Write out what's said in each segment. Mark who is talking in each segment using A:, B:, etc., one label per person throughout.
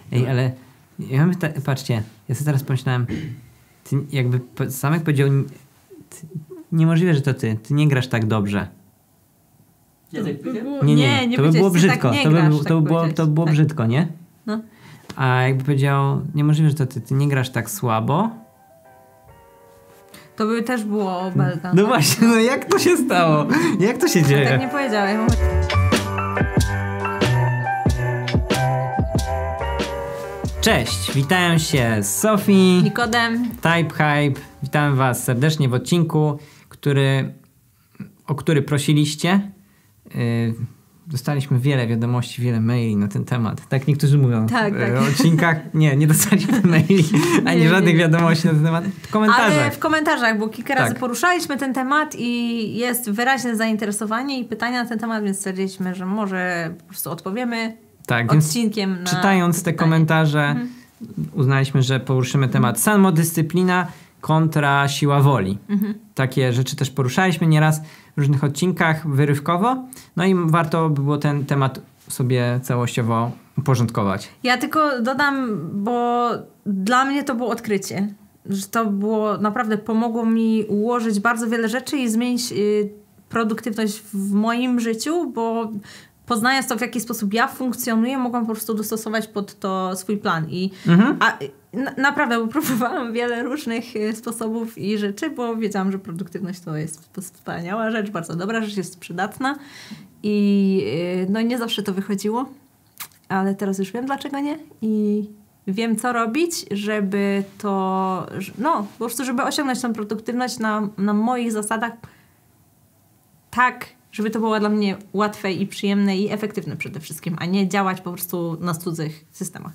A: Ej, ale ja mam patrzcie, ja sobie teraz pomyślałem, ty jakby Samek powiedział, niemożliwe, że to ty nie grasz tak dobrze.
B: Ja tak powiedziałem?
A: Nie, to by było brzydko. To było brzydko, nie?
B: No.
A: A jakby powiedział, niemożliwe, że to ty nie grasz tak słabo.
B: To by też było obelga.
A: No właśnie, no jak to się stało? Jak to się dzieje?
B: Tak nie powiedziałem.
A: Cześć, witają się Sofii,
B: Nikodem,
A: Type Hype. Witam was serdecznie w odcinku, o który prosiliście. Dostaliśmy wiele wiadomości, wiele maili na ten temat. Tak niektórzy mówią.
B: Tak.
A: O odcinkach. Nie dostaliśmy maili, ani żadnych wiadomości na ten temat. W komentarzach.
B: Ale w komentarzach, bo kilka razy poruszaliśmy ten temat i jest wyraźne zainteresowanie i pytania na ten temat, więc stwierdziliśmy, że może po prostu odpowiemy odcinkiem na
A: czytając te komentarze uznaliśmy, że poruszymy temat samodyscyplina kontra siła woli. Takie rzeczy też poruszaliśmy nieraz w różnych odcinkach wyrywkowo. No i warto by było ten temat sobie całościowo uporządkować.
B: Ja tylko dodam, bo dla mnie to było odkrycie. Że to było naprawdę, pomogło mi ułożyć bardzo wiele rzeczy i zmienić produktywność w moim życiu, bo poznając to, w jaki sposób ja funkcjonuję, mogłam po prostu dostosować pod to swój plan. Naprawdę, bo próbowałam wiele różnych sposobów i rzeczy, bo wiedziałam, że produktywność to jest wspaniała rzecz, bardzo dobra rzecz, jest przydatna i no nie zawsze to wychodziło, ale teraz już wiem, dlaczego nie i wiem, co robić, żeby to, no po prostu, żeby osiągnąć tę produktywność na moich zasadach tak, żeby to było dla mnie łatwe i przyjemne i efektywne przede wszystkim, a nie działać po prostu na cudzych systemach.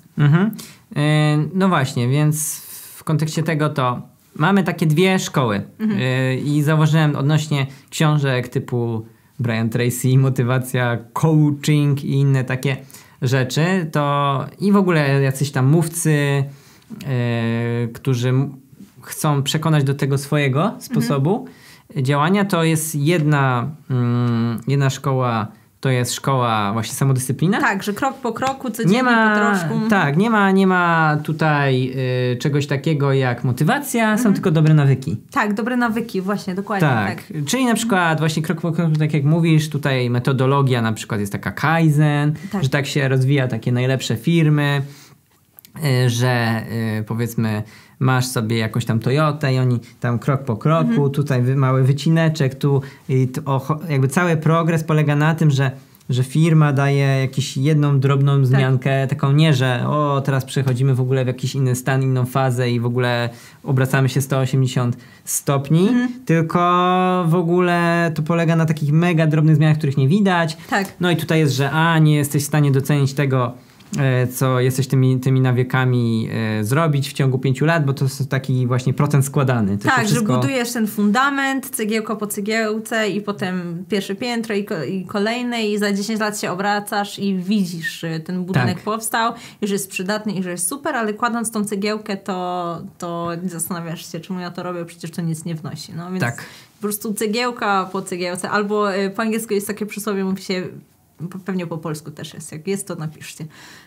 A: No właśnie, więc w kontekście tego to mamy takie dwie szkoły i zauważyłem odnośnie książek typu Brian Tracy, motywacja, coaching i inne takie rzeczy, to i w ogóle jacyś tam mówcy, którzy chcą przekonać do tego swojego sposobu działania, to jest jedna szkoła, to jest szkoła właśnie samodyscyplina.
B: Tak, że krok po kroku, codziennie po troszku.
A: Tak, nie ma tutaj czegoś takiego jak motywacja, są tylko dobre nawyki.
B: Tak, dobre nawyki, właśnie, dokładnie. Tak.
A: Czyli na przykład właśnie krok po kroku, tak jak mówisz, tutaj metodologia na przykład jest taka Kaizen, że tak się rozwija takie najlepsze firmy, że powiedzmy masz sobie jakąś tam Toyotę i oni tam krok po kroku, tutaj mały wycineczek, tu jakby cały progres polega na tym, że firma daje jakąś jedną drobną zmiankę, taką nie, że teraz przechodzimy w ogóle w jakiś inny stan, inną fazę i w ogóle obracamy się 180 stopni, tylko w ogóle to polega na takich mega drobnych zmianach, których nie widać.
B: Tak.
A: No i tutaj jest, że nie jesteś w stanie docenić tego, co jesteś tymi nawykami zrobić w ciągu 5 lat, bo to jest taki właśnie procent składany. To
B: tak,
A: wszystko...
B: że budujesz ten fundament, cegiełko po cegiełce i potem pierwsze piętro i kolejne i za 10 lat się obracasz i widzisz, że ten budynek powstał i że jest przydatny i że jest super, ale kładąc tą cegiełkę to zastanawiasz się, czemu ja to robię, przecież to nic nie wnosi. No więc po prostu cegiełka po cegiełce, albo po angielsku jest takie przysłowie, mówi się, pewnie po polsku też jest. Jak jest, to napiszcie.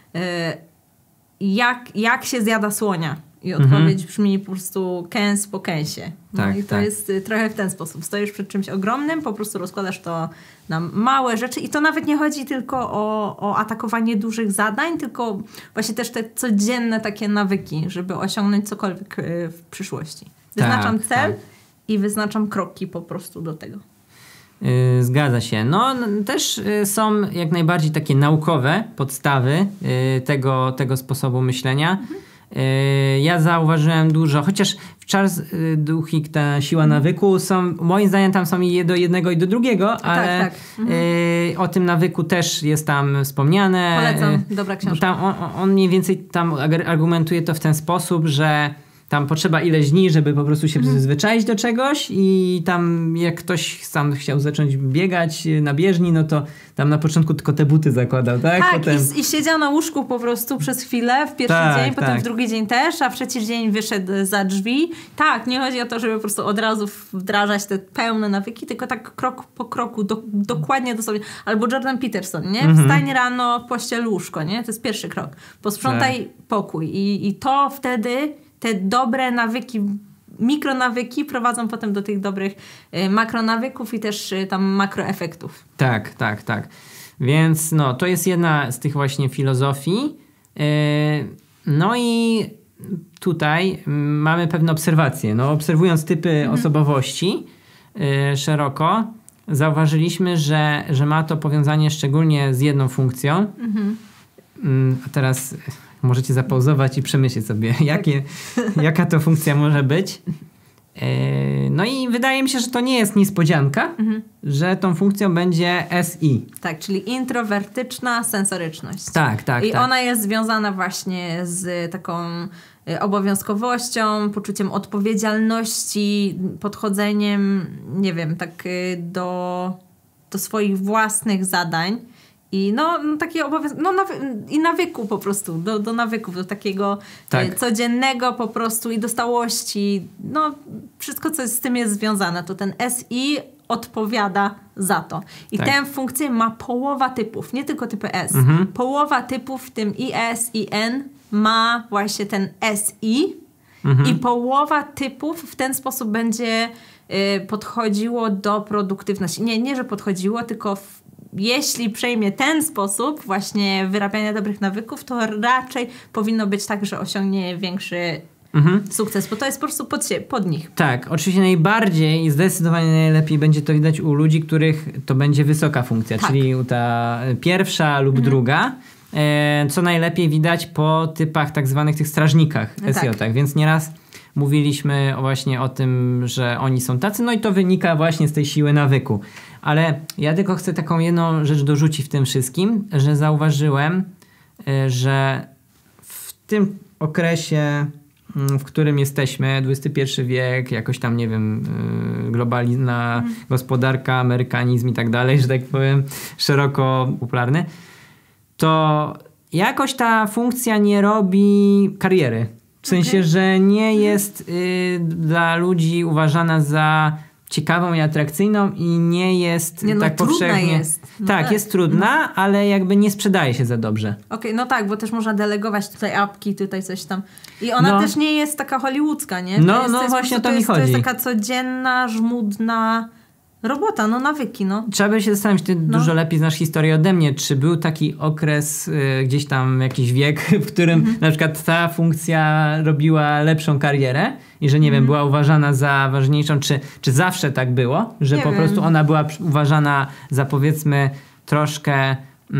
B: Jak się zjada słonia? I odpowiedź brzmi po prostu kęs po kęsie. No i to jest trochę w ten sposób. Stoisz przed czymś ogromnym, po prostu rozkładasz to na małe rzeczy i to nawet nie chodzi tylko o atakowanie dużych zadań, tylko właśnie też te codzienne takie nawyki, żeby osiągnąć cokolwiek w przyszłości. Wyznaczam cel i wyznaczam kroki po prostu do tego.
A: Zgadza się. No też są jak najbardziej takie naukowe podstawy tego sposobu myślenia. Ja zauważyłem dużo, chociaż w Charles Duhigg ta siła nawyku moim zdaniem tam są i do jednego i do drugiego, ale o tym nawyku też jest tam wspomniane.
B: Polecam, dobra książka.
A: On mniej więcej tam argumentuje to w ten sposób, że tam potrzeba ileś dni, żeby po prostu się przyzwyczaić do czegoś i tam jak ktoś sam chciał zacząć biegać na bieżni, no to tam na początku tylko te buty zakładał, tak?
B: Tak,
A: potem...
B: i siedział na łóżku po prostu przez chwilę, w pierwszy dzień, potem w drugi dzień też, a w trzeci dzień wyszedł za drzwi. Tak, nie chodzi o to, żeby po prostu od razu wdrażać te pełne nawyki, tylko tak krok po kroku, dokładnie dosłownie. Albo Jordan Peterson, nie? Wstań rano, pościel łóżko, nie? To jest pierwszy krok. Posprzątaj pokój i to wtedy te dobre nawyki, mikronawyki prowadzą potem do tych dobrych makronawyków i też tam makroefektów.
A: Tak. Więc no, to jest jedna z tych właśnie filozofii. No i tutaj mamy pewne obserwacje. No, obserwując typy osobowości szeroko, zauważyliśmy, że ma to powiązanie szczególnie z jedną funkcją. A teraz możecie zapauzować i przemyśleć sobie, jaka to funkcja może być. No i wydaje mi się, że to nie jest niespodzianka, że tą funkcją będzie SI.
B: Tak, czyli introwertyczna sensoryczność.
A: Tak.
B: I ona jest związana właśnie z taką obowiązkowością, poczuciem odpowiedzialności, podchodzeniem, nie wiem, tak do swoich własnych zadań. I takie i nawyku po prostu, do nawyków, do takiego codziennego po prostu i do stałości. No, wszystko, co z tym jest związane, to ten SI odpowiada za to. I tę funkcję ma połowa typów, nie tylko typy S. Połowa typów, w tym IS, IN, ma właśnie ten SI i połowa typów w ten sposób będzie podchodziło do produktywności. Nie, że podchodziło, tylko jeśli przejmie ten sposób właśnie wyrabiania dobrych nawyków, to raczej powinno być tak, że osiągnie większy sukces, bo to jest po prostu pod nich. Tak,
A: oczywiście najbardziej i zdecydowanie najlepiej będzie to widać u ludzi, których to będzie wysoka funkcja, czyli ta pierwsza lub druga, co najlepiej widać po typach tak zwanych tych strażnikach, SJ-ach, więc nieraz mówiliśmy właśnie o tym, że oni są tacy, no i to wynika właśnie z tej siły nawyku. Ale ja tylko chcę taką jedną rzecz dorzucić w tym wszystkim, że zauważyłem, że w tym okresie, w którym jesteśmy, XXI wiek, jakoś tam, nie wiem, globalna gospodarka, amerykanizm i tak dalej, że tak powiem, szeroko popularny, to jakoś ta funkcja nie robi kariery. W sensie, że nie jest dla ludzi uważana za ciekawą i atrakcyjną i nie jest tak powszechnie...
B: Jest.
A: Jest trudna, ale jakby nie sprzedaje się za dobrze.
B: Okej, bo też można delegować tutaj apki, tutaj coś tam. I ona też nie jest taka hollywoodzka, nie? To jest
A: właśnie o to mi chodzi.
B: To jest taka codzienna, żmudna robota, nawyki,
A: Trzeba by się zastanowić, ty dużo lepiej znasz historię ode mnie, czy był taki okres, gdzieś tam jakiś wiek, w którym na przykład ta funkcja robiła lepszą karierę i że, nie wiem, była uważana za ważniejszą, czy zawsze tak było, że po prostu ona była uważana za, powiedzmy, troszkę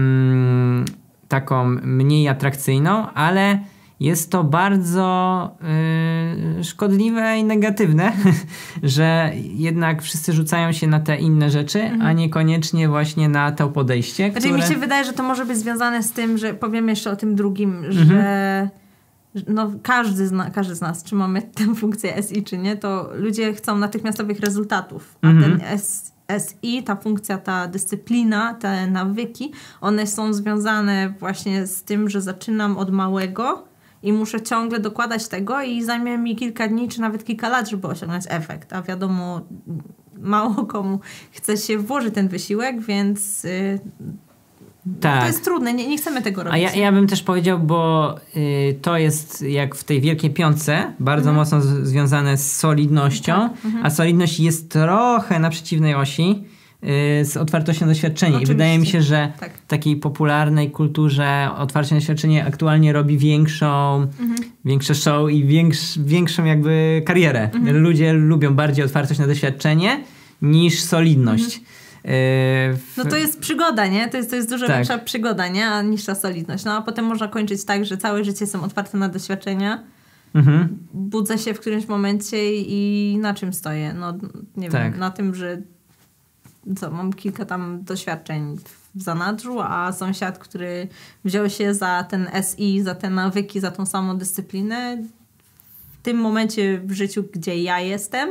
A: taką mniej atrakcyjną, ale jest to bardzo szkodliwe i negatywne, że jednak wszyscy rzucają się na te inne rzeczy, a niekoniecznie właśnie na to podejście,
B: które... mi się wydaje, że to może być związane z tym, że powiem jeszcze o tym drugim, że każdy z nas, czy mamy tę funkcję SI, czy nie, to ludzie chcą natychmiastowych rezultatów, a ten SI, ta funkcja, ta dyscyplina, te nawyki, one są związane właśnie z tym, że zaczynam od małego i muszę ciągle dokładać tego i zajmie mi kilka dni, czy nawet kilka lat, żeby osiągnąć efekt. A wiadomo, mało komu chce się włożyć ten wysiłek, więc to jest trudne. Nie chcemy tego robić.
A: A ja bym też powiedział, bo to jest jak w tej Wielkiej Piątce, bardzo mocno związane z solidnością, a solidność jest trochę na przeciwnej osi z otwartością na doświadczenie. Oczywiście. I wydaje mi się, że w takiej popularnej kulturze otwarcie na doświadczenie aktualnie robi większe show i większą jakby karierę. Ludzie lubią bardziej otwartość na doświadczenie niż solidność.
B: To jest przygoda, nie? To jest dużo większa przygoda, nie? Niż ta solidność. A potem można kończyć tak, że całe życie są otwarte na doświadczenia. Budzę się w którymś momencie i na czym stoję? Nie wiem, na tym, że mam kilka tam doświadczeń w zanadrzu, a sąsiad, który wziął się za ten SI, za te nawyki, za tą samą dyscyplinę, tym momencie w życiu, gdzie ja jestem,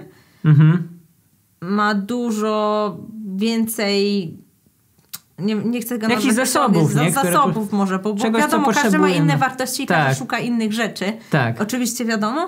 B: ma dużo więcej... Nie chcę go
A: nazwać... zasobów, nie?
B: Zasobów może, bo
A: czegoś,
B: wiadomo, każdy ma inne wartości i każdy szuka innych rzeczy.
A: Tak.
B: Oczywiście wiadomo.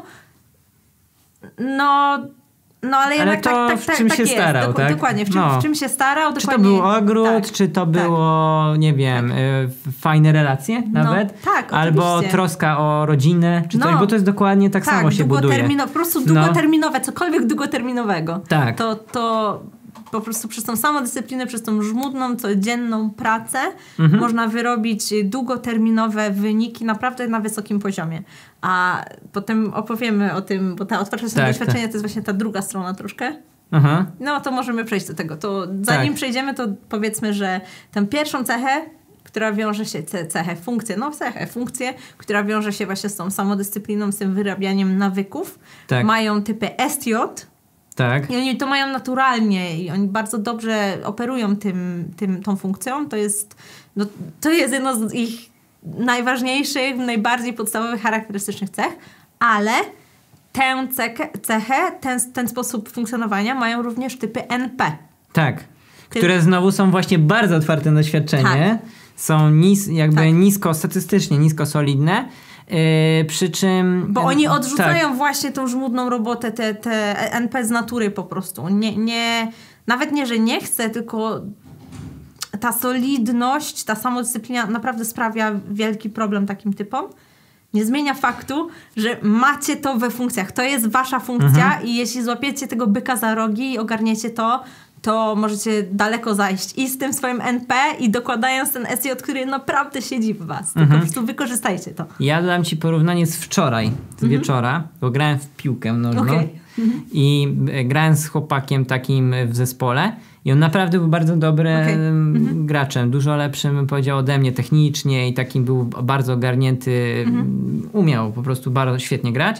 B: No ale jednak
A: to w czym się starał, tak?
B: Dokładnie, w czym się starał.
A: Czy to był ogród, czy to było, nie wiem, fajne relacje nawet?
B: Tak,
A: albo troska o rodzinę, czy coś, bo to jest dokładnie tak samo się buduje.
B: Po prostu długoterminowe, cokolwiek długoterminowego.
A: Tak.
B: To po prostu przez tą samodyscyplinę, przez tą żmudną, codzienną pracę można wyrobić długoterminowe wyniki naprawdę na wysokim poziomie. A potem opowiemy o tym, bo ta otwartość doświadczenia to jest właśnie ta druga strona troszkę.
A: Aha.
B: No to możemy przejść do tego. To zanim przejdziemy, to powiedzmy, że tę pierwszą cechę, która wiąże się, funkcję, która wiąże się właśnie z tą samodyscypliną, z tym wyrabianiem nawyków, mają typy SJ.
A: Tak.
B: I oni to mają naturalnie i oni bardzo dobrze operują tą funkcją. To jest jedno z ich najważniejszych, najbardziej podstawowych, charakterystycznych cech, ale tę cechę, ten sposób funkcjonowania mają również typy NP.
A: Tak. Które znowu są właśnie bardzo otwarte na doświadczenie. Tak. Są nisko statystycznie, nisko solidne. Przy czym...
B: Bo oni odrzucają właśnie tą żmudną robotę, te NP z natury po prostu. Nawet nie, że nie chce, tylko ta solidność, ta samodyscyplina naprawdę sprawia wielki problem takim typom. Nie zmienia faktu, że macie to we funkcjach. To jest wasza funkcja i jeśli złapiecie tego byka za rogi i ogarniecie to możecie daleko zajść i z tym swoim NP i dokładając ten SJ, który naprawdę siedzi w was. Tylko po prostu wykorzystajcie to.
A: Ja dam ci porównanie z wczoraj, z wieczora, bo grałem w piłkę nożną i grałem z chłopakiem takim w zespole i on naprawdę był bardzo dobrym graczem, dużo lepszym, bym powiedział, ode mnie technicznie i takim był bardzo ogarnięty, umiał po prostu bardzo świetnie grać,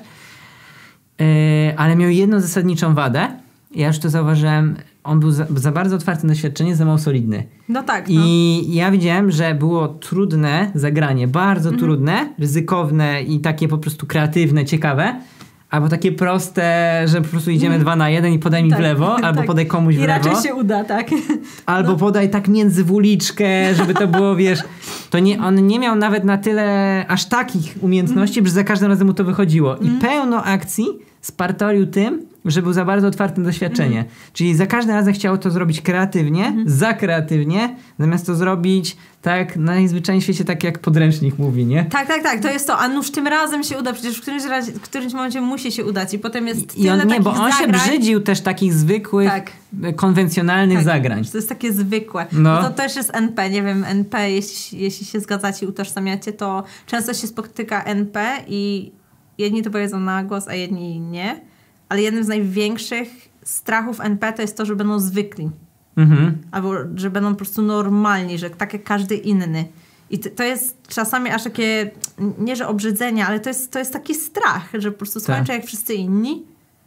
A: ale miał jedną zasadniczą wadę. Ja już to zauważyłem, on był za bardzo otwarty na doświadczenie, za mało solidny.
B: No tak.
A: I ja widziałem, że było trudne zagranie, bardzo trudne, ryzykowne i takie po prostu kreatywne, ciekawe, albo takie proste, że po prostu idziemy 2 na 1 i podaj mi w lewo, albo podaj komuś w lewo.
B: I raczej się uda, tak.
A: Albo podaj tak między wuliczkę, żeby to było, wiesz... On nie miał nawet na tyle aż takich umiejętności, że za każdym razem mu to wychodziło. I pełno akcji spartolił tym, że był za bardzo otwarty na doświadczenie. Czyli za każdym razem chciał to zrobić kreatywnie, za kreatywnie, zamiast to zrobić tak najzwyczajniej w świecie, tak jak podręcznik mówi, nie?
B: Tak, to jest to. A nuż tym razem się uda, przecież w którymś momencie musi się udać i potem jest tyle
A: bo on się brzydził też takich zwykłych, konwencjonalnych zagrań.
B: To jest takie zwykłe. No. To też jest NP. Nie wiem, NP, jeśli się zgadzacie, utożsamiacie, to często się spotyka NP i jedni to powiedzą na głos, a jedni nie. Ale jednym z największych strachów NP to jest to, że będą zwykli. Albo że będą po prostu normalni, że tak jak każdy inny. I to jest czasami aż takie, nie że obrzydzenie, ale to jest taki strach, że po prostu skończę jak wszyscy inni.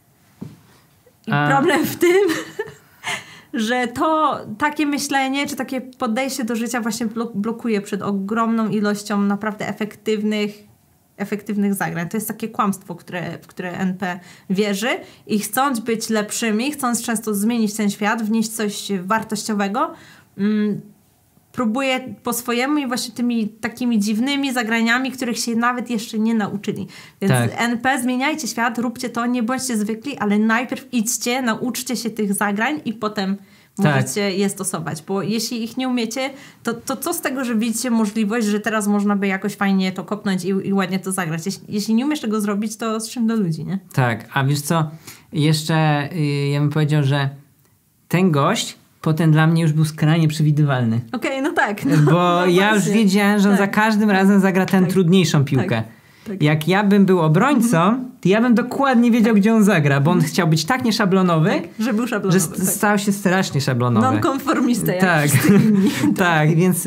B: I problem w tym, że to takie myślenie, czy takie podejście do życia właśnie blokuje przed ogromną ilością naprawdę efektywnych zagrań. To jest takie kłamstwo, w które NP wierzy i chcąc być lepszymi, chcąc często zmienić ten świat, wnieść coś wartościowego, próbuje po swojemu i właśnie tymi takimi dziwnymi zagraniami, których się nawet jeszcze nie nauczyli. Więc NP, zmieniajcie świat, róbcie to, nie bądźcie zwykli, ale najpierw idźcie, nauczcie się tych zagrań i potem możecie je stosować, bo jeśli ich nie umiecie, to co z tego, że widzicie możliwość, że teraz można by jakoś fajnie to kopnąć i ładnie to zagrać. Jeśli nie umiesz tego zrobić, to z czym do ludzi, nie? Tak,
A: a wiesz co, jeszcze ja bym powiedział, że ten gość potem dla mnie już był skrajnie przewidywalny.
B: Okej, no tak.
A: Bo ja już wiedziałem, że on za każdym razem zagra tę trudniejszą piłkę. Tak. Jak ja bym był obrońcą, to ja bym dokładnie wiedział, gdzie on zagra, bo on chciał być tak nieszablonowy,
B: że był szablonowy.
A: Że stał się strasznie szablonowy.
B: Nonkonformista, jak wszyscy inni.
A: Tak, więc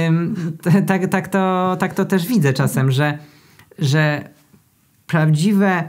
A: tak to też widzę czasem, że prawdziwie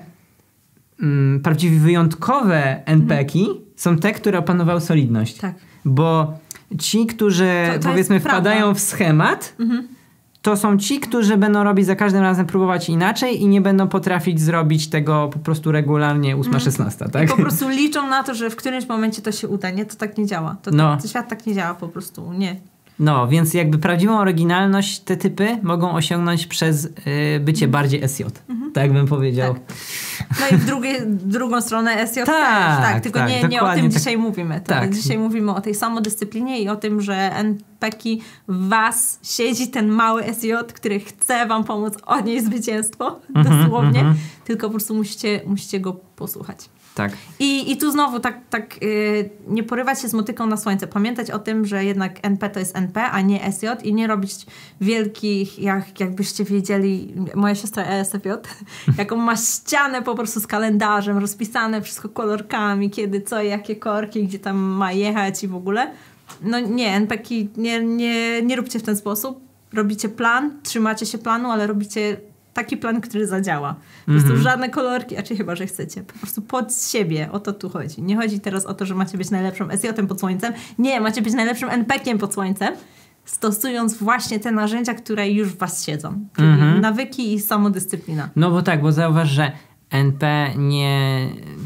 A: wyjątkowe NP-ki są te, które opanowały solidność.
B: Tak.
A: Bo ci, którzy powiedzmy wpadają w schemat, to są ci, którzy będą robić za każdym razem, próbować inaczej i nie będą potrafić zrobić tego po prostu regularnie 8-16, tak?
B: I po prostu liczą na to, że w którymś momencie to się uda. Nie, to tak nie działa. To świat tak nie działa po prostu, nie.
A: No, więc jakby prawdziwą oryginalność te typy mogą osiągnąć przez bycie bardziej SJ. Tak bym powiedział.
B: Tak. No i w drugą stronę SJ tak, tylko nie o tym dzisiaj mówimy. Dzisiaj mówimy o tej samodyscyplinie i o tym, że NPK w was siedzi ten mały SJ, który chce wam pomóc odnieść zwycięstwo, dosłownie, tylko po prostu musicie go posłuchać.
A: Tak.
B: I tu znowu nie porywać się z motyką na słońce. Pamiętać o tym, że jednak NP to jest NP, a nie SJ i nie robić wielkich, jakbyście wiedzieli, moja siostra ESFJ, jaką ma ścianę po prostu z kalendarzem, rozpisane wszystko kolorkami, kiedy co, jakie korki, gdzie tam ma jechać i w ogóle. No nie, NPki nie róbcie w ten sposób. Robicie plan, trzymacie się planu, ale robicie taki plan, który zadziała. Po prostu żadne kolorki, chyba, że chcecie. Po prostu pod siebie. O to tu chodzi. Nie chodzi teraz o to, że macie być najlepszym SJ-em pod słońcem. Nie, macie być najlepszym NP-kiem pod słońcem, stosując właśnie te narzędzia, które już w was siedzą. Czyli nawyki i samodyscyplina.
A: No bo zauważ, że NP nie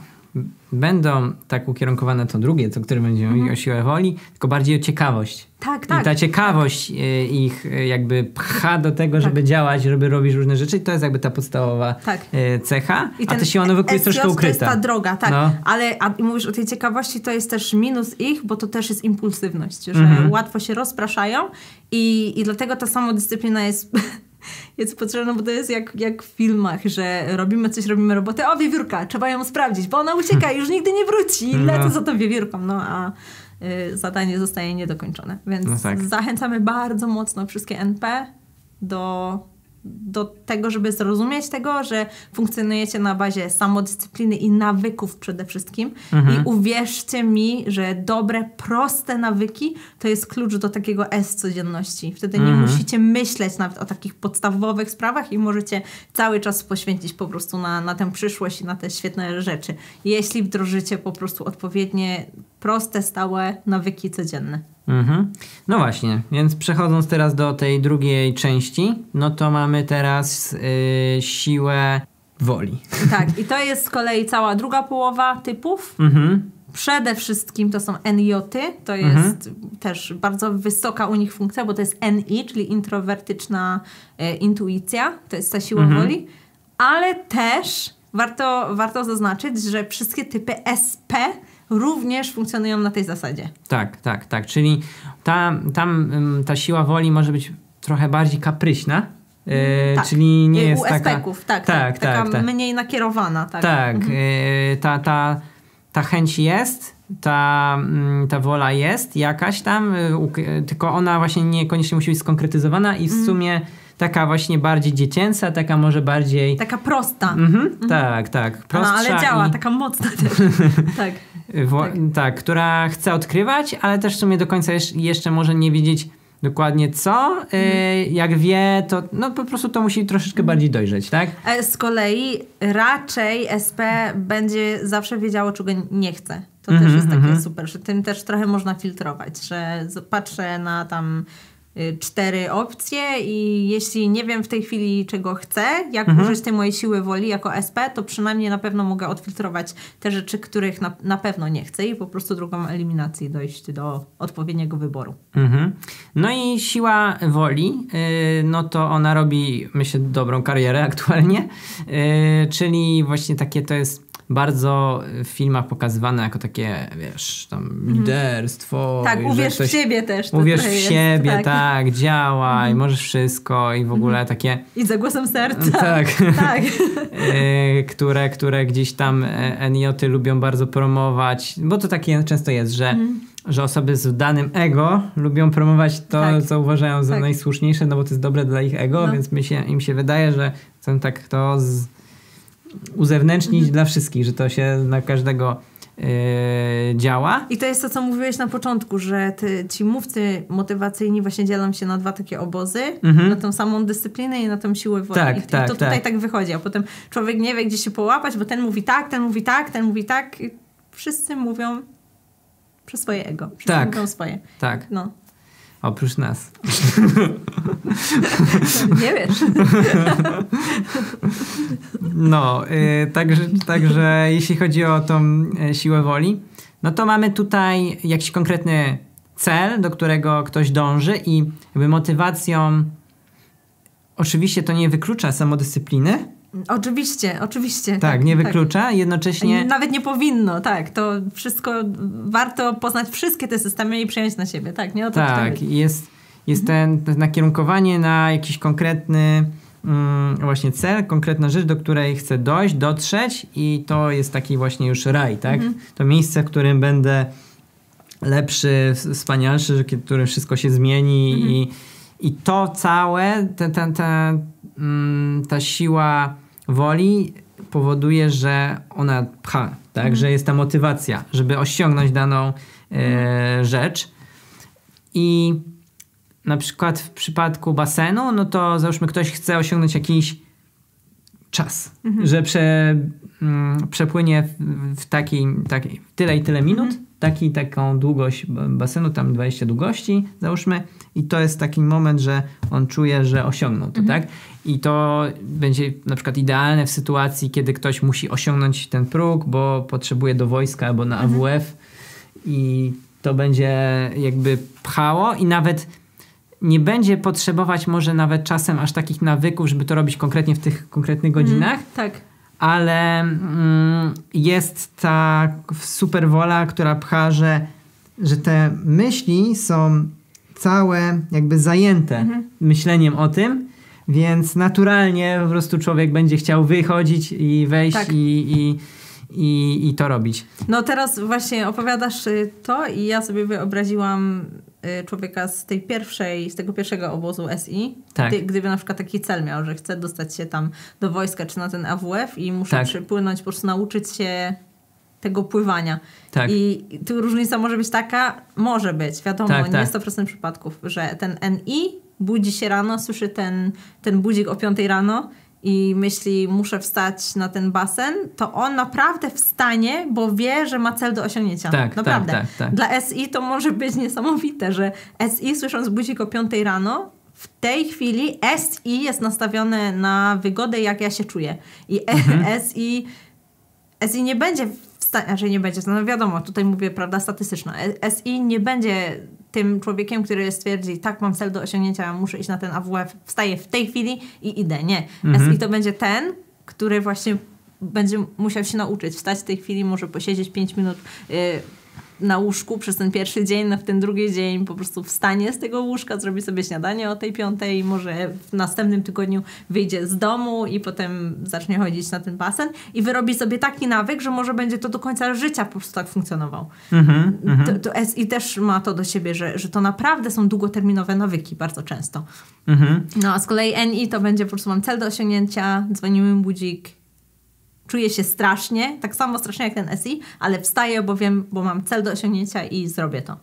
A: będą tak ukierunkowane to drugie, o którym będziemy mówić, o siłę woli, tylko bardziej o ciekawość.
B: Tak.
A: I ta ciekawość ich jakby pcha do tego, żeby działać, żeby robić różne rzeczy i to jest jakby ta podstawowa cecha, a ta siła nawyku jest troszkę ukryta.
B: To jest ta droga, tak. No. Ale mówisz o tej ciekawości, to jest też minus ich, bo to też jest impulsywność, że łatwo się rozpraszają i dlatego ta samodyscyplina jest potrzebna, bo to jest jak w filmach, że robimy robotę, o wiewiórka, trzeba ją sprawdzić, bo ona ucieka i już nigdy nie wróci. Lecę za tą wiewiórką, a zadanie zostaje niedokończone. Więc zachęcamy bardzo mocno wszystkie NP do tego, żeby zrozumieć tego, że funkcjonujecie na bazie samodyscypliny i nawyków przede wszystkim. I uwierzcie mi, że dobre, proste nawyki to jest klucz do takiego codzienności. Wtedy nie musicie myśleć nawet o takich podstawowych sprawach i możecie cały czas poświęcić po prostu na tę przyszłość i na te świetne rzeczy. Jeśli wdrożycie po prostu odpowiednie, proste, stałe nawyki codzienne.
A: No właśnie, więc przechodząc teraz do tej drugiej części, no to mamy teraz siłę woli.
B: Tak, i to jest z kolei cała druga połowa typów. Przede wszystkim to są NJ-y, to jest też bardzo wysoka u nich funkcja, bo to jest NI, czyli introwertyczna intuicja, to jest ta siła woli, ale też warto zaznaczyć, że wszystkie typy SP również funkcjonują na tej zasadzie. Tak. Czyli ta siła woli może być trochę bardziej kapryśna. Czyli nie jest taka... U SP-ków, taka mniej nakierowana.
A: Ta chęć jest, ta wola jest jakaś tam, tylko ona właśnie niekoniecznie musi być skonkretyzowana i w sumie taka właśnie bardziej dziecięca, taka może bardziej...
B: Taka prosta.
A: Tak. Prostsza
B: ale działa, taka mocna też. Tak.
A: Tak, która chce odkrywać, ale też w sumie do końca jeszcze może nie wiedzieć dokładnie co. Jak wie, to po prostu to musi troszeczkę bardziej dojrzeć, tak?
B: Z kolei raczej SP będzie zawsze wiedziało, czego nie chce. To też jest takie super, że tym też trochę można filtrować, że patrzę na tam 4 opcje i jeśli nie wiem w tej chwili, czego chcę, jak użyć tej mojej siły woli jako SP, to przynajmniej na pewno mogę odfiltrować te rzeczy, których na pewno nie chcę i po prostu drogą eliminacji dojść do odpowiedniego wyboru.
A: No i siła woli, no to ona robi, myślę, dobrą karierę aktualnie, czyli właśnie takie to jest bardzo w filmach pokazywane jako takie, wiesz, tam liderstwo.
B: Tak, uwierz w siebie też.
A: Uwierz w siebie, tak, działaj, możesz wszystko i w ogóle takie...
B: I za głosem serca.
A: Tak. które gdzieś tam NJ-y lubią bardzo promować, bo to takie często jest, że osoby z danym ego lubią promować to, co uważają za najsłuszniejsze, no bo to jest dobre dla ich ego, więc im się wydaje, że chcą tak to uzewnętrznić dla wszystkich, że to się na każdego działa.
B: I to jest to, co mówiłeś na początku, że ci mówcy motywacyjni właśnie dzielą się na 2 takie obozy, na tą samą dyscyplinę i na tą siłę woli. I to tutaj tak wychodzi, a potem człowiek nie wie, gdzie się połapać, bo ten mówi tak, ten mówi tak, ten mówi tak. I wszyscy mówią przez swoje ego. Wszyscy mówią swoje.
A: Tak.
B: No.
A: Oprócz nas.
B: Nie wiesz.
A: No, także jeśli chodzi o tą siłę woli, no to mamy tutaj jakiś konkretny cel, do którego ktoś dąży i jakby motywacją oczywiście to nie wyklucza samodyscypliny.
B: Oczywiście.
A: Tak, nie wyklucza, jednocześnie...
B: Nawet nie powinno, tak. To wszystko, warto poznać wszystkie te systemy i przyjąć na siebie, tak? Nie o to
A: tak, jest ten nakierunkowanie na jakiś konkretny właśnie cel, konkretna rzecz, do której chcę dojść, dotrzeć i to jest taki właśnie już raj, tak? To miejsce, w którym będę lepszy, wspanialszy, w którym wszystko się zmieni i to całe, ta siła woli powoduje, że ona pcha, tak? Że jest ta motywacja, żeby osiągnąć daną rzecz. I na przykład w przypadku basenu, no to załóżmy ktoś chce osiągnąć jakiś czas, że przepłynie w tyle i tyle minut, taką długość basenu, tam 20 długości załóżmy i to jest taki moment, że on czuje, że osiągnął to, tak? I to będzie na przykład idealne w sytuacji, kiedy ktoś musi osiągnąć ten próg, bo potrzebuje do wojska albo na AWF i to będzie jakby pchało i nawet nie będzie potrzebować może nawet czasem aż takich nawyków, żeby to robić konkretnie w tych konkretnych godzinach.
B: Tak.
A: Ale jest ta super wola, która pcha, że te myśli są całe jakby zajęte myśleniem o tym, więc naturalnie po prostu człowiek będzie chciał wychodzić i wejść i to robić.
B: No teraz właśnie opowiadasz to i ja sobie wyobraziłam człowieka z tego pierwszego obozu SI, gdyby na przykład taki cel miał, że chce dostać się tam do wojska czy na ten AWF i muszę przypłynąć, po prostu nauczyć się tego pływania. Tak. I tu różnica może być taka, może być, wiadomo, nie 100% przypadków, że ten NI budzi się rano, słyszy ten budzik o 5 rano i myśli, muszę wstać na ten basen, to on naprawdę wstanie, bo wie, że ma cel do osiągnięcia.
A: Tak,
B: naprawdę.
A: Tak.
B: Dla SI to może być niesamowite, że SI słysząc budzik o 5 rano, w tej chwili SI jest nastawione na wygodę, jak ja się czuję. I SI nie będzie nie będzie, no wiadomo, tutaj mówię prawda statystyczna. SI nie będzie tym człowiekiem, który stwierdzi, tak, mam cel do osiągnięcia, muszę iść na ten AWF, wstaję w tej chwili i idę. Nie. SI to będzie ten, który właśnie będzie musiał się nauczyć wstać w tej chwili, może posiedzieć 5 minut na łóżku przez ten pierwszy dzień, w ten drugi dzień po prostu wstanie z tego łóżka, zrobi sobie śniadanie o tej 5, może w następnym tygodniu wyjdzie z domu i potem zacznie chodzić na ten basen i wyrobi sobie taki nawyk, że może będzie to do końca życia po prostu tak funkcjonował. To SI też ma to do siebie, że to naprawdę są długoterminowe nawyki bardzo często. No a z kolei NI to będzie po prostu mam cel do osiągnięcia, dzwoni mi budzik, czuję się strasznie, tak samo strasznie jak ten SI, ale wstaję, bo mam cel do osiągnięcia i zrobię to.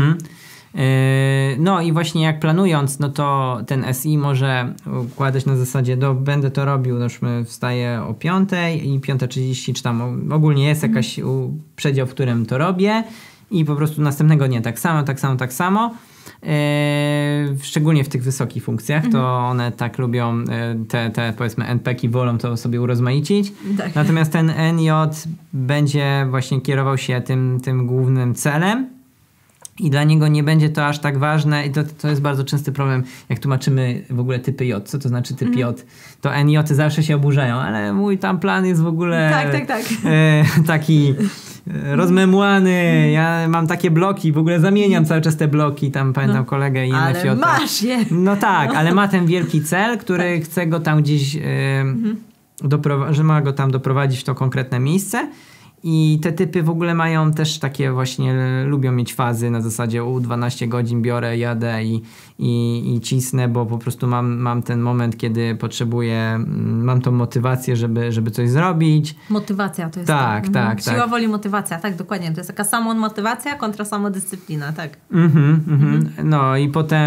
A: No i właśnie jak planując, no to ten SI może układać na zasadzie, będę to robił, wstaję o 5 i 5:30, czy tam ogólnie jest jakaś przedział, w którym to robię i po prostu następnego dnia tak samo. Szczególnie w tych wysokich funkcjach, to one tak lubią, te powiedzmy NPeki wolą to sobie urozmaicić. Tak. Natomiast ten NJ będzie właśnie kierował się tym głównym celem i dla niego nie będzie to aż tak ważne i to jest bardzo częsty problem, jak tłumaczymy w ogóle typy J. Co to znaczy typ J? To NJ zawsze się oburzają, ale mój tam plan jest w ogóle taki rozmemłany, ja mam takie bloki, w ogóle zamieniam cały czas te bloki, tam pamiętam kolegę i
B: NFJ. Ale masz je!
A: No tak, ale ma ten wielki cel, który chce go tam gdzieś że ma go tam doprowadzić w to konkretne miejsce i te typy w ogóle mają też takie właśnie, lubią mieć fazy na zasadzie 12 godzin biorę, jadę i cisnę, bo po prostu mam ten moment, kiedy potrzebuję, mam tą motywację, żeby coś zrobić.
B: Motywacja to jest
A: tak.
B: Siła woli, motywacja, tak, dokładnie. To jest taka samomotywacja kontra samodyscyplina, tak.
A: No i potem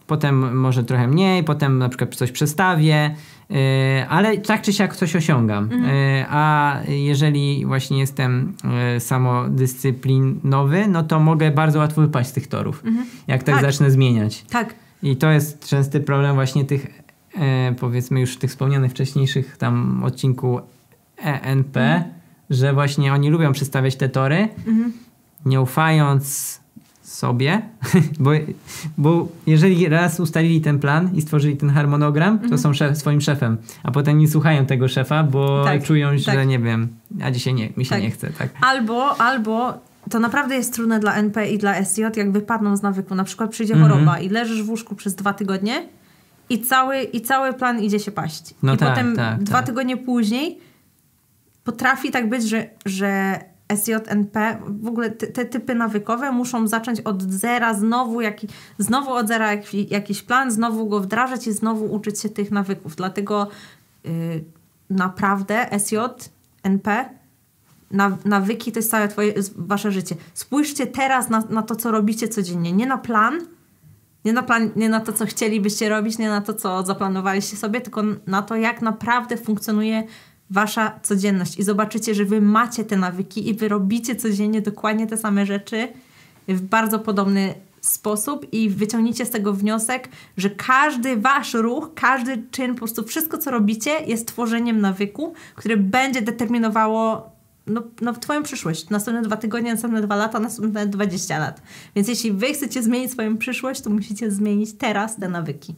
A: potem może trochę mniej, potem na przykład coś przestawię, ale tak czy siak coś osiągam. A jeżeli właśnie jestem samodyscyplinowy, no to mogę bardzo łatwo wypaść z tych torów, jak tak zacznę zmieniać.
B: Tak.
A: I to jest częsty problem właśnie tych, powiedzmy już tych wspomnianych wcześniejszych tam odcinku ENP, że właśnie oni lubią przestawiać te tory, nie ufając sobie, bo jeżeli raz ustalili ten plan i stworzyli ten harmonogram, to są swoim szefem, a potem nie słuchają tego szefa, bo czują, że nie wiem, a dzisiaj mi się nie chce. Tak.
B: Albo to naprawdę jest trudne dla NP i dla SJ, jak wypadną z nawyku. Na przykład przyjdzie choroba i leżysz w łóżku przez 2 tygodnie i cały plan idzie się paść.
A: No
B: I potem 2 tygodnie później potrafi tak być, że SJNP, w ogóle te typy nawykowe muszą zacząć od zera, znowu od zera jakiś plan, znowu go wdrażać i znowu uczyć się tych nawyków. Dlatego naprawdę SJNP, nawyki to jest całe wasze życie. Spójrzcie teraz na to, co robicie codziennie. Nie na plan, nie na to, co chcielibyście robić, nie na to, co zaplanowaliście sobie, tylko na to, jak naprawdę funkcjonuje wasza codzienność. I zobaczycie, że wy macie te nawyki i wy robicie codziennie dokładnie te same rzeczy w bardzo podobny sposób i wyciągnijcie z tego wniosek, że każdy wasz ruch, każdy czyn, po prostu wszystko, co robicie, jest tworzeniem nawyku, które będzie determinowało twoją przyszłość. Następne 2 tygodnie, następne 2 lata, następne 20 lat. Więc jeśli wy chcecie zmienić swoją przyszłość, to musicie zmienić teraz te nawyki.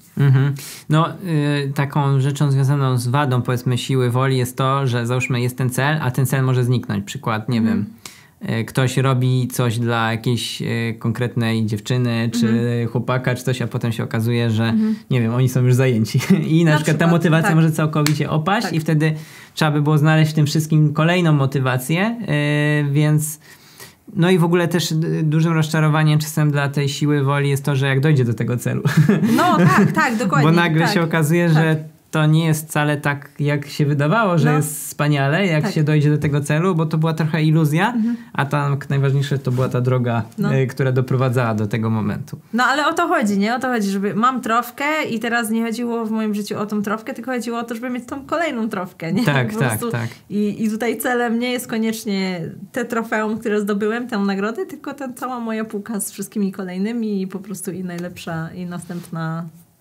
A: Taką rzeczą związaną z wadą, powiedzmy, siły woli jest to, że załóżmy jest ten cel, a ten cel może zniknąć. Przykład, nie wiem, ktoś robi coś dla jakiejś konkretnej dziewczyny, czy chłopaka, czy coś, a potem się okazuje, że nie wiem, oni są już zajęci. I na przykład ta motywacja może całkowicie opaść i wtedy trzeba by było znaleźć w tym wszystkim kolejną motywację, więc no i w ogóle też dużym rozczarowaniem czasem dla tej siły woli jest to, że jak dojdzie do tego celu.
B: No tak, dokładnie.
A: Bo nagle się okazuje, że to nie jest wcale tak, jak się wydawało, że jest wspaniale, jak się dojdzie do tego celu, bo to była trochę iluzja, a tam najważniejsze to była ta droga, która doprowadzała do tego momentu.
B: No ale o to chodzi, nie? O to chodzi, żeby mam trofkę i teraz nie chodziło w moim życiu o tą trofkę, tylko chodziło o to, żeby mieć tą kolejną trofkę, nie?
A: Tak.
B: I tutaj celem nie jest koniecznie te trofeum, które zdobyłem, tę nagrodę, tylko ta cała moja półka z wszystkimi kolejnymi i po prostu i najlepsza i następna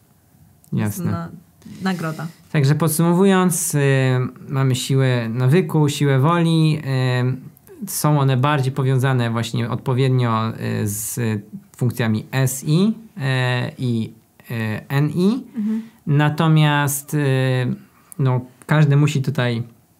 B: nagroda.
A: Także podsumowując, mamy siłę nawyku, siłę woli. Są one bardziej powiązane właśnie odpowiednio z funkcjami SI i NI. Natomiast każdy musi tutaj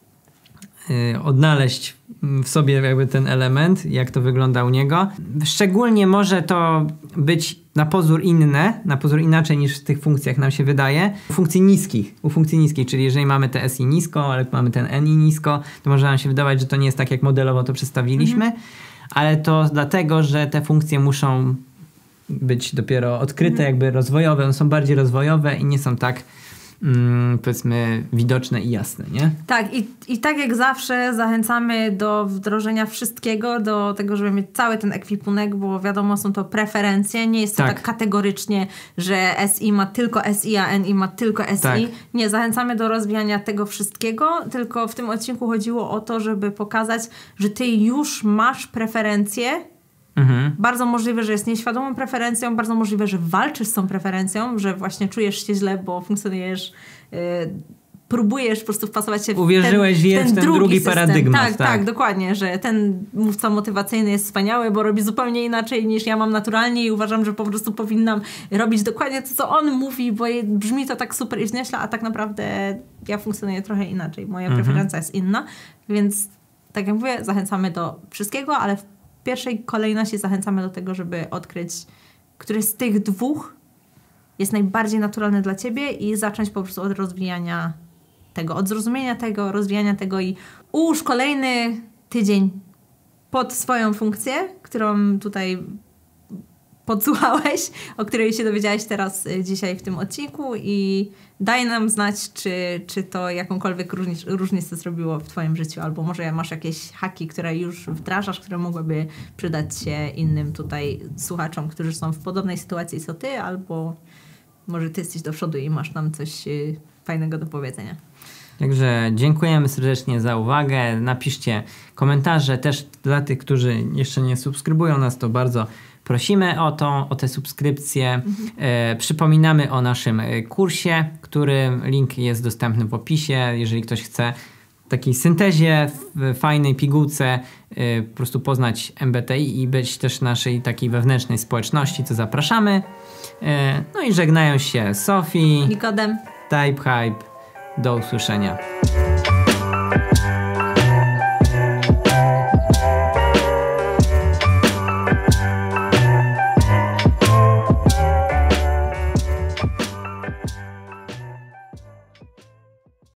A: odnaleźć w sobie jakby ten element, jak to wygląda u niego. Szczególnie może to być na pozór inaczej niż w tych funkcjach nam się wydaje. U funkcji niskich, czyli jeżeli mamy te SI nisko, ale mamy ten NI nisko, to może nam się wydawać, że to nie jest tak, jak modelowo to przedstawiliśmy, ale to dlatego, że te funkcje muszą być dopiero odkryte, jakby rozwojowe. One są bardziej rozwojowe i nie są tak powiedzmy widoczne i jasne, nie?
B: Tak, i tak jak zawsze zachęcamy do wdrożenia wszystkiego, do tego, żeby mieć cały ten ekwipunek, bo wiadomo, są to preferencje, nie jest to tak kategorycznie, że SI ma tylko SI, a NI ma tylko SI. Tak. Nie, zachęcamy do rozwijania tego wszystkiego, tylko w tym odcinku chodziło o to, żeby pokazać, że ty już masz preferencje. Bardzo możliwe, że jest nieświadomą preferencją, bardzo możliwe, że walczysz z tą preferencją, że właśnie czujesz się źle, bo funkcjonujesz, próbujesz po prostu wpasować się w ten drugi paradygmat. Tak, dokładnie, że ten mówca motywacyjny jest wspaniały, bo robi zupełnie inaczej niż ja mam naturalnie i uważam, że po prostu powinnam robić dokładnie to, co on mówi, bo brzmi to tak super i wznieśle, a tak naprawdę ja funkcjonuję trochę inaczej. Moja preferencja jest inna, więc tak jak mówię, zachęcamy do wszystkiego, ale w pierwszej kolejności zachęcamy do tego, żeby odkryć, który z tych dwóch jest najbardziej naturalny dla ciebie i zacząć po prostu od rozwijania tego, od zrozumienia tego, rozwijania tego i ułóż kolejny tydzień pod swoją funkcję, którą tutaj podsłuchałeś, o której się dowiedziałeś teraz dzisiaj w tym odcinku i daj nam znać, czy to jakąkolwiek różnicę zrobiło w twoim życiu, albo może masz jakieś haki, które już wdrażasz, które mogłyby przydać się innym tutaj słuchaczom, którzy są w podobnej sytuacji co ty, albo może ty jesteś do przodu i masz nam coś fajnego do powiedzenia.
A: Także dziękujemy serdecznie za uwagę. Napiszcie komentarze też dla tych, którzy jeszcze nie subskrybują nas, to bardzo prosimy o te subskrypcje. Przypominamy o naszym kursie, który link jest dostępny w opisie. Jeżeli ktoś chce w takiej syntezie, w fajnej pigułce po prostu poznać MBTI i być też naszej takiej wewnętrznej społeczności, to zapraszamy. No i żegnają się Sofii,
B: Nikodem,
A: TypeHype. Do usłyszenia.